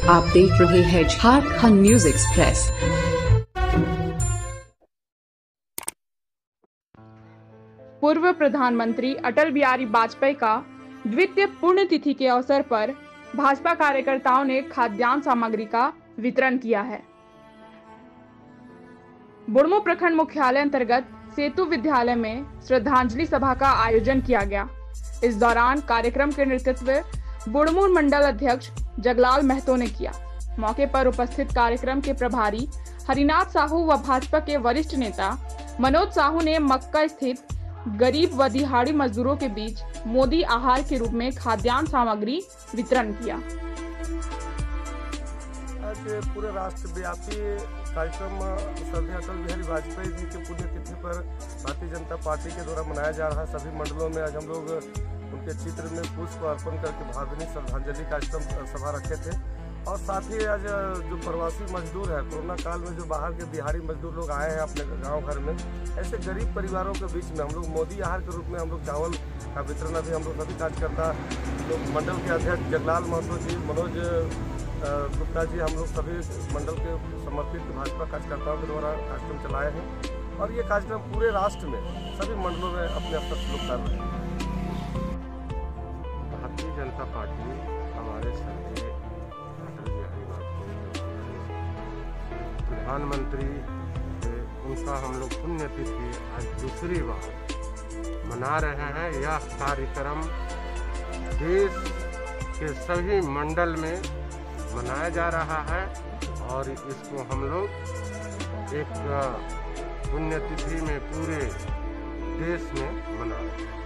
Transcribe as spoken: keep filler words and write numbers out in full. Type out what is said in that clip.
आप देख रहे हैं झारखंड न्यूज एक्सप्रेस। पूर्व प्रधानमंत्री अटल बिहारी वाजपेयी का द्वितीय पुण्यतिथि के अवसर पर भाजपा कार्यकर्ताओं ने खाद्यान्न सामग्री का वितरण किया है। बुढ़मू प्रखंड मुख्यालय अंतर्गत सेतु विद्यालय में श्रद्धांजलि सभा का आयोजन किया गया। इस दौरान कार्यक्रम के नेतृत्व बुढ़मू मंडल अध्यक्ष जगलाल महतो ने किया। मौके पर उपस्थित कार्यक्रम के प्रभारी हरिनाथ साहू व भाजपा के वरिष्ठ नेता मनोज साहू ने मक्का स्थित गरीब व दिहाड़ी मजदूरों के बीच मोदी आहार के रूप में खाद्यान्न सामग्री वितरण किया। आज पूरे राष्ट्रव्यापी कार्यक्रम श्रद्धेय अटल बिहारी वाजपेयी जी की पुण्यतिथि पर भारतीय जनता पार्टी के द्वारा मनाया जा रहा है। सभी मंडलों में आज हम लोग उनके चित्र में पुष्प अर्पण करके भावभीनी श्रद्धांजलि कार्यक्रम सभा रखे थे। और साथ ही आज जो प्रवासी मजदूर है, कोरोना काल में जो बाहर के दिहाड़ी मजदूर लोग आए हैं अपने गांव घर में, ऐसे गरीब परिवारों के बीच में हम लोग मोदी आहार के रूप में हम लोग चावल का वितरण अभी हम लोग सभी कार्यकर्ता तो मंडल के अध्यक्ष जगलाल महतो जी, मनोज गुप्ता जी, हम लोग सभी मंडल के समर्पित भाजपा कार्यकर्ताओं के द्वारा कार्यक्रम चलाए हैं। और ये कार्यक्रम पूरे राष्ट्र में सभी मंडलों में अपने अब तक शुरू कर रहे हैं। भारतीय जनता पार्टी हमारे श्रद्धेय अटल बिहारी वाजपेयी प्रधानमंत्री, उनका हम लोग पुण्यतिथि आज दूसरी बार मना रहे हैं। यह कार्यक्रम देश के सभी मंडल में मनाया जा रहा है और इसको हम लोग एक पुण्यतिथि में पूरे देश में मना रहे हैं।